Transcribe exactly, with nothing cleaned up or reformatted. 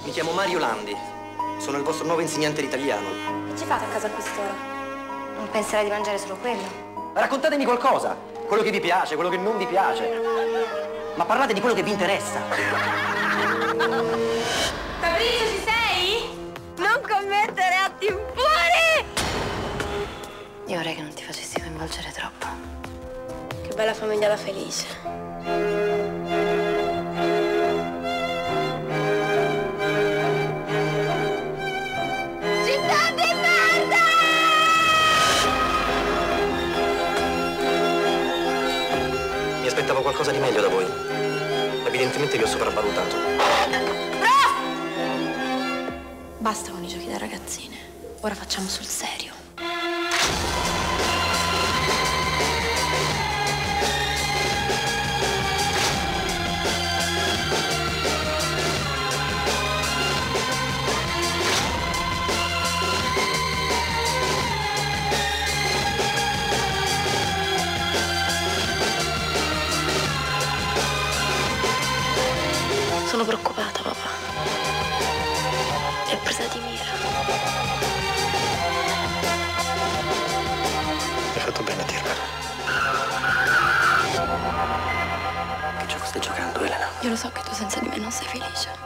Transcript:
Mi chiamo Mario Landi. Sono il vostro nuovo insegnante di italiano. Che ci fate a casa a quest'ora? Non penserai di mangiare solo quello? Raccontatemi qualcosa. Quello che vi piace, quello che non vi piace. Ma parlate di quello che vi interessa. Fabrizio, ci sei? Non commettere atti impuri! Io vorrei che non ti facessi coinvolgere troppo. Che bella famigliala felice. Mi aspettavo qualcosa di meglio da voi. Evidentemente vi ho sopravvalutato. Basta con i giochi da ragazzine. Ora facciamo sul serio. Sono preoccupata, papà. È presa di mira. Hai fatto bene a dirmelo. Che gioco stai giocando, Elena? Io lo so che tu senza di me non sei felice.